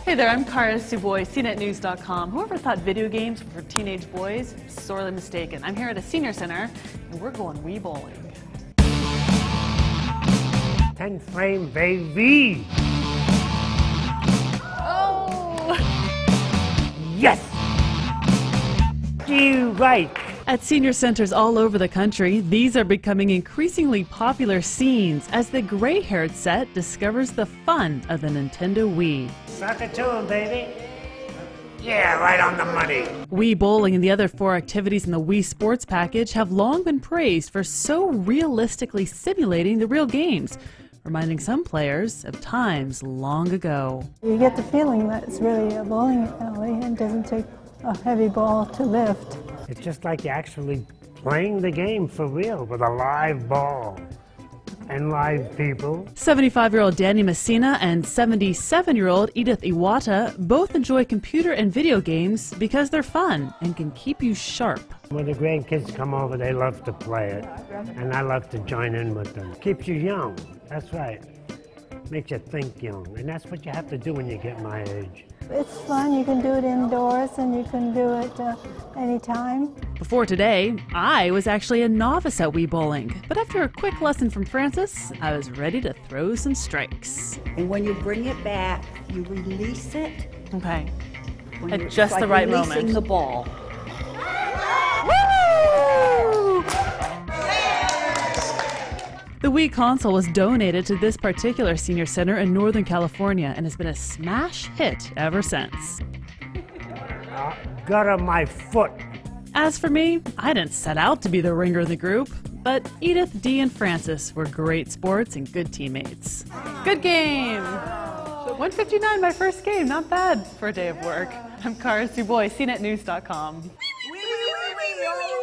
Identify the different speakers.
Speaker 1: Hey there, I'm Kara Suboy, CNETnews.com. Whoever thought video games were for teenage boys? Sorely mistaken. I'm here at a senior center, and we're going Wii bowling.
Speaker 2: 10 frame, baby!
Speaker 1: Oh!
Speaker 2: Yes! You right!
Speaker 1: At senior centers all over the country, these are becoming increasingly popular scenes as the gray-haired set discovers the fun of the Nintendo Wii.
Speaker 2: Suck it to him, baby! Yeah, right on the money!
Speaker 1: Wii bowling and the other 4 activities in the Wii Sports package have long been praised for so realistically simulating the real games, reminding some players of times long ago.
Speaker 3: You get the feeling that it's really a bowling alley and doesn't take a heavy ball to lift.
Speaker 2: It's just like you're actually playing the game for real with a live ball and live people.
Speaker 1: 75-year-old Danny Messina and 77-year-old Edith Iwata both enjoy computer and video games because they're fun and can keep you sharp.
Speaker 2: When the grandkids come over, they love to play it, and I love to join in with them. Keeps you young, that's right. Makes you think young, and that's what you have to do when you get my age.
Speaker 3: It's fun. You can do it indoors and you can do it anytime.
Speaker 1: Before today, I was actually a novice at Wii bowling, but after a quick lesson from Francis, I was ready to throw some strikes.
Speaker 4: And when you bring it back, you release it.
Speaker 1: Okay.
Speaker 4: When
Speaker 1: At
Speaker 4: you're-
Speaker 1: just
Speaker 4: it's
Speaker 1: the
Speaker 4: like
Speaker 1: right
Speaker 4: releasing
Speaker 1: moment.
Speaker 4: the ball.
Speaker 1: Woo! The Wii console was donated to this particular senior center in Northern California and has been a smash hit ever since.
Speaker 2: Gut of my foot.
Speaker 1: As for me, I didn't set out to be the ringer of the group, but Edith, Dee, and Francis were great sports and good teammates. Good game! 159, my first game, not bad for a day of work. I'm Kara Suboy, CNETnews.com.
Speaker 4: Oui, oui, oui, oui, oui.